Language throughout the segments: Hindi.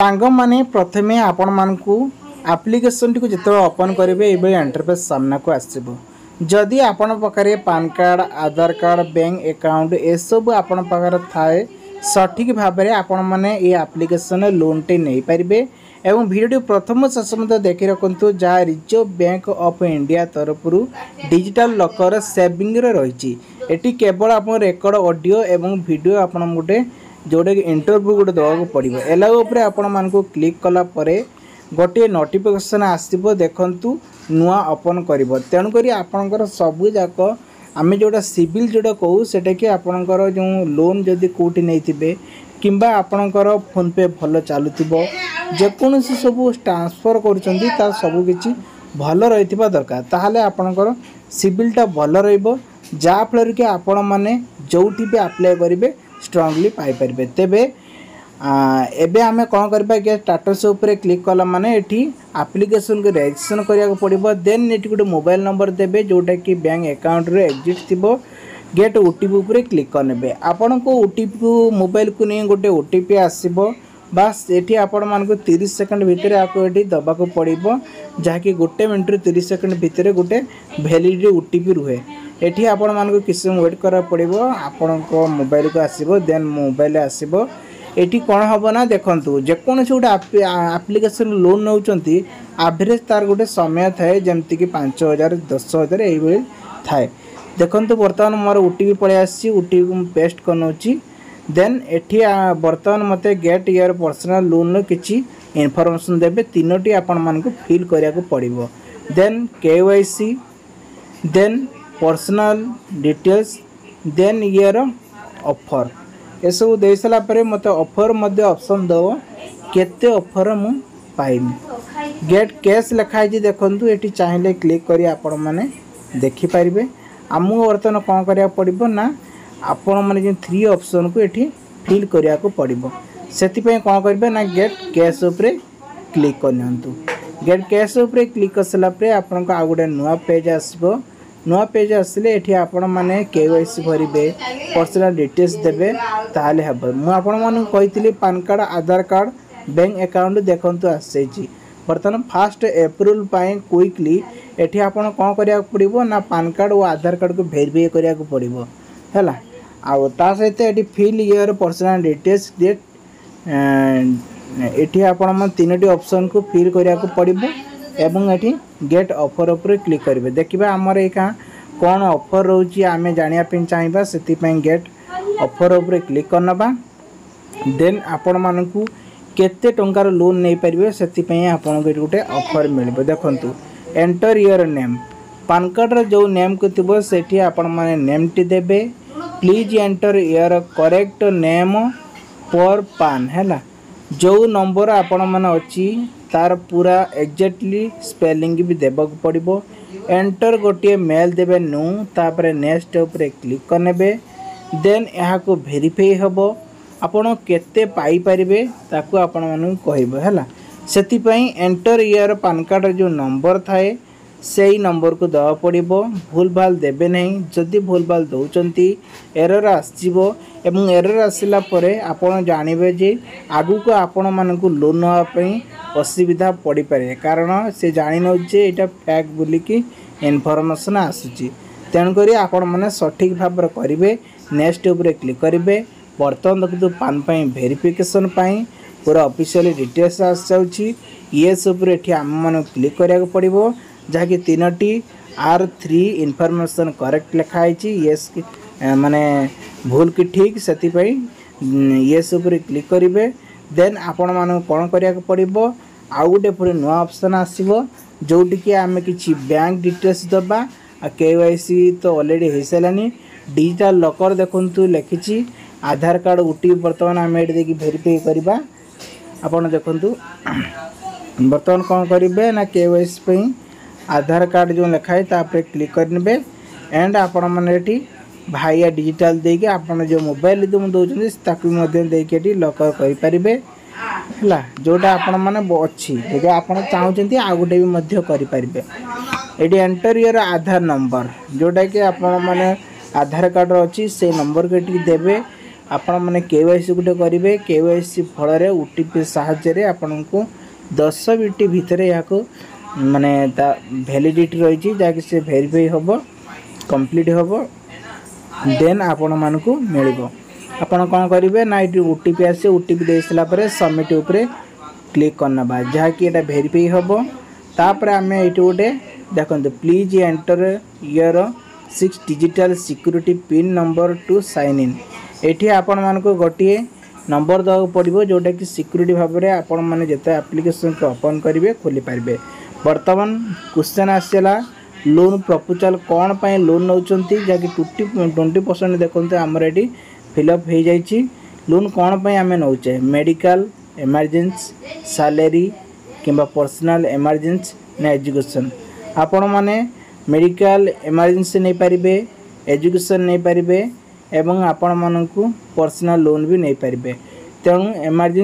सांग माने प्रथमे आपण मानकू एप्लिकेशन टी जो ओपन करेंगे ये इंटरफेस सामना को आसब जदि आपण पाखे PAN card Aadhaar card bank account ए सब आपण पाखे थाए सठिक भाव में आपण मैंने ये एप्लिकेशन लोन टे नहीं पारे एवं भिडियो प्रथम शेष मत देखी रखु जहाँ रिजर्व बैंक ऑफ इंडिया तरफ डिजिटल लकर सेविंग रही एटी केवल आप रेकर्ड ऑडियो एवं वीडियो आपण गोटे जोटा कि इंटरव्यू गोटे देवाक पड़ो एलाउ आपण मानक क्लिक कला गोटे नोटिफिकेशन आसो देखु नुआ ओपन कर तेणुक आपणकर सबू जाक आम जोटा सिविल जोटा कहू सेटा कि आपणकर जो लोन जदि कौटी नहीं किंबा आपणकर फोन पे भल चलुव जेकोसी सब ट्रांसफर कर सबकि भल रही दरकार ताहले आपणकर सिविलटा भल रफल कि आपण मैंने जो भी अप्लाई करेंगे स्ट्रांगली पाइपर तेबे एबे आमे कौन करबा कि स्टेटस ऊपर क्लिक कला माने एठी एप्लिकेशन को रजिस्ट्रेशन करिया पड़िबो देन एठी गोटे मोबाइल नंबर देबे जोटा कि बैंक अकाउंट रे एग्जिट थिबो गेट ओटीपी ऊपर क्लिक करनेबे आपण को ओटीपी को मोबाइल को नहीं गोटे ओटीपी आसीबो बस एठी आपण मान को 30 सेकंड भितर आपको एठी दबा को पड़िबो जहाँकि गोटे मिनट रे 30 सेकंड भितर गोटे वैलिडिटी ओटीपी रुहे एठी आपण मान को किसी वेट करा पड़िबो आपण को मोबाइल को आसीबो देन मोबाइल आसीबो एटी कौन हम ना देखु जेकोसी गोटे एप्लिकेशन लोन नौकरी एवरेज तार गोटे समय थाए जमती कि 5000 10,000 ये थाए देखु बर्तमान मोर ओटीपी पलि आसी ओटीपी को पेस्ट करनौची देन एठी बर्तमान मत गेट योर पर्सनल लोन किसी इनफॉरमेशन देबे तीनोटी आपण मानक फिल करिया को पड़िबो then KYC then personal details then your offer ये सब दे सारापर मत ऑफर मध्य ऑप्शन दो केते ऑफर मु पाइबी गेट कैश लिखाई देखु ये चाहिए क्लिक करी आपण मैंने देखिपारे आमको बर्तमान कौन करा पड़ो ना आपण मैंने जो 3 ऑप्शन को ये फिल करिया को पड़ो से कौन करेंगे ना गेट कैश उपरे क्लिक करनी गेट कैश उपरे क्लिक कर सारापर आपन को आ गोटे नुआ पेज आसो नुआ पेज आसिले ये आपण मैंने केवाईसी भरबे पर्सनल डिटेल्स देबे ताले हम मुझे PAN card Aadhaar card bank account देखु आसी बर्तमान 1 अप्रैल क्विकली एठी आपण कौन करिया पड़ो ना पान कार्ड और आधार कार्ड को वेरीफाई करिया पड़ो है आउ ता सहित ये fill your personal details date एठी आपण 3टी ऑप्शन को फिल करिया पड़ो एवं ये गेट ऑफर उपर क्लिक करेंगे देखिए आमर यहाँ कौन ऑफर रोचे आम जानापी चाहिए से गेट ऑफर उपर क्लिक करनबा देन आपण मानकू केते टंकार लोन नहीं पारे से आपन गोटे ऑफर मिल देखु enter your name PAN card जो नेम को थी से आपण माने नेम टी देबे please enter your correct name पर पान है जो नंबर आपण माने अच्छी तार पूरा एग्जैक्टली स्पेलिंग भी देबा पड़ो एंटर गोटे मेल देबे नु तापर नेक्स्ट ऊपर क्लिक करने देन यहाँ को वेरीफाई हम आपण केते पाई परिबे ताकू आपण मानु कहबो हैला सेति पई एंटर योर पान कार्ड जो नंबर थाए से ही नंबर को दवा पड़ो भूल भाल देबे नहीं जदि भूल भाल दौरान एरर आसो एवं एरर आसला परे आपण जानबे जे आगु को आपण मानकू लोन नापी असुविधा पड़ पारे कारण से जानी नौ यहाँ फैक बोलिकी इनफॉरमेशन आसूची तेणुक आपण मैंने सठिक भाव करेंगे नेक्स्ट उपर क्लिक करेंगे बर्तमान देखो पान वेरिफिकेशन पूरा ऑफिशियल डिटेल्स आस जाऊँगी येस आम मान क्लिक करा पड़ो जहाँकि 3टी R3 इनफॉरमेशन करेक्ट लिखाई येस माने भूल कि ठीक से येस उपर क्लिक करेंगे देन आपण मान कौन करा पड़ो आउ गोटे पूरे नुआ ऑप्शन आसो जोटिकी आम कि बैंक डिटेल्स दबा केवाईसी तो ऑलरेडी हो सारानी डिजिटल लकर देखु लिखी आधार कार्ड ओटीपी बर्तमान आम ये वेरीफाई करवा आपड़ देखु बर्तमान कौन करेंगे ना केवाईसी आधार कार्ड जो लिखाई तापर क्लिक करेंगे एंड आपण मैंने भाइया डिजिटल देके आपन जो मोबाइल दौरान देके लकर करें है जोटा आपण मैंने अच्छी जो आप चाहते आ गोटे भी करें ये एंटर योर आधार नंबर जोटा कि आपण मैंने आधार कार्ड अच्छी से नंबर को देवे आपण मैंने केवाईसी गोटे करेंगे केवाईसी फल ओटीपी साहाय्य आपन को 10 मिनट भितर यहाँ माने वैलिडिटी रही जहाँकि से वेरीफाई हम कंप्लीट हम देन आपण मानक मिल आपड़ कौन करेंगे ना ये ओटीपी आसे ओटीपी दे सारापर सबमिट उपरे क्लिक करना जहाँकि यहाँ वेरीफाई हम तापर आम ये गोटे देखो please enter your 6 digital security PIN number to sign in ये आपण मानक गोटे नंबर देवा पड़ो जोटा कि सिक्योरिटी भाव में आपण मैंने जिते एप्लिकेशन को ओपन करेंगे खोली पारे। बर्तमान क्वेश्चन आसला लोन प्रपोजल कौन पाई लोन नौ जहाँकि 20% देखते आमर ये फिलअप हो जाइए लोन कौन पाई आम नौचे मेडिकल इमरजेंसी सैलरी किंबा पर्सनल इमरजेंसी ना एजुकेशन आपण मैंने मेडिकल इमरजेंसी नहीं पारे एजुकेशन नहीं पारे एवं आपण मानक पर्सनल लोन भी नहीं पारे तेणु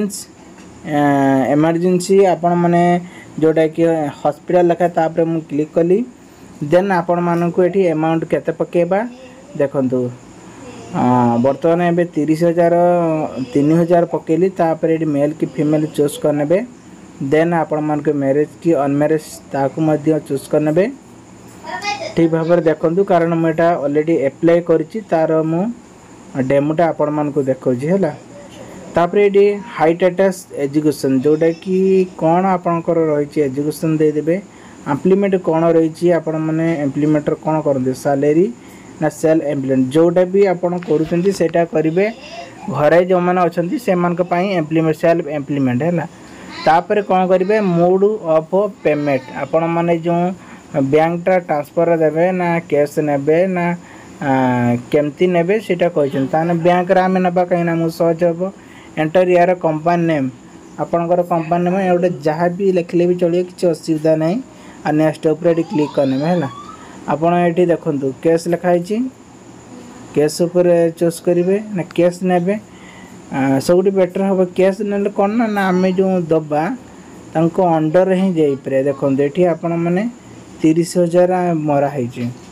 इमरजेंसी आपण मैंने जोटा कि हॉस्पिटल लिखा तापर मु क्लिक कली देन आपण मानक ये अमाउंट केते पकेबा देखु बर्तमान ए 30,000 3,000 पकेली तापर ये मेल कि फीमेल चूज करने देन आपण मानक मैरिज कि अनमैरिज ताकू मध्य चूज करने ठीक भाव में देखु कारण मुझे ऑलरेडी अप्लाई करी तार मु डेमोटा आपण मानक देखा है तापर ये हाई स्टेटस एजुकेशन जोटा कि कौन आपणकर रही एजुकेशन देदेवे एम्प्लॉयमेंट कौन रही आपण मैंने एम्प्लॉयमेंट कौन करते सैलरी ना सेल्फ एम्प्लॉयमेंट जोटा भी आपड़ करेंगे करेंगे घरे जो मैंने अच्छा से एम्प्लॉयमेंट सेल्फ एम्प्लॉयमेंट है तापर कौन करेंगे मोड ऑफ पेमेंट आपण मैंने जो बैंक ट्रांसफर देवे ना कैश ने ना केमती ने सीटा कहते बैंक आम ना कहीं सहज हम एंटर यार कंपनी नेम आपणकर कंपनी नेम गोटे जहाँ भी लिखले भी चलिए किसी असुविधा ना आ नेक्स्ट उपर क्लिक करने है आपड़ ये देखु कैश लिखाई कैश उपर चूज करेंगे ना कैश ने सब बेटर हम कैश ने कौन ना आम जो दबा अंडर ही जापे देखो ये आपण मैंने 30,000 मराही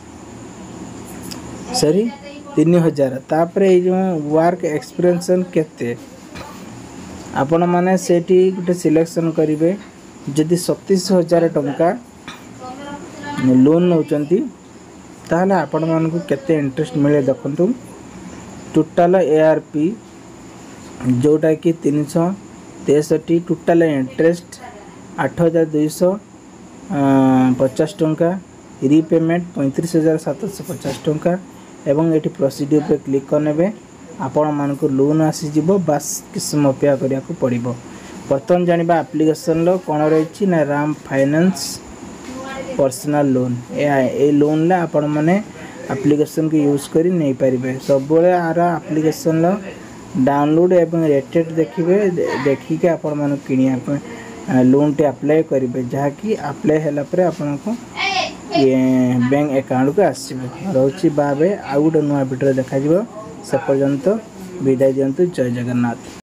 सॉरी 3,000 तापर ये जो वर्क एक्सपीरियंस केते आपण मैंने सेठी गोटे सिलेक्शन करेंगे जदि 37,000 टंका लोन नौचंती ताहले आपण मानक केते इंटरेस्ट मिले देखंतु टोटल ARP जोटा कि 363 टोटल इंटरेस्ट 8,250 टंका रीपेमेंट 35,750 टंका एवं ये प्रोसीड्यूर पे क्लिक करने आपण मानक लोन आसीज बास किसम अपेक्षा करिया को पड़िबो। बर्तमान जानिबा एप्लिकेशन लो कौन रही ना राम फाइनेंस पर्सनल लोन ए लोन ला आपण माने एप्लिकेशन को यूज करी नहीं पारिबे सब आर एप्लिकेशन लो डाउनलोड एवं रेटेड देखिके आपण माने किनिया लोन टे अप्लाई करेंगे जहाँकि अप्लाई है आपण को बैंक अकाउंट को आसो रोची बाबे आउ गोटे नुआ भिडियो देखा से पर्यंत विदाय दिंतु। जय जगन्नाथ।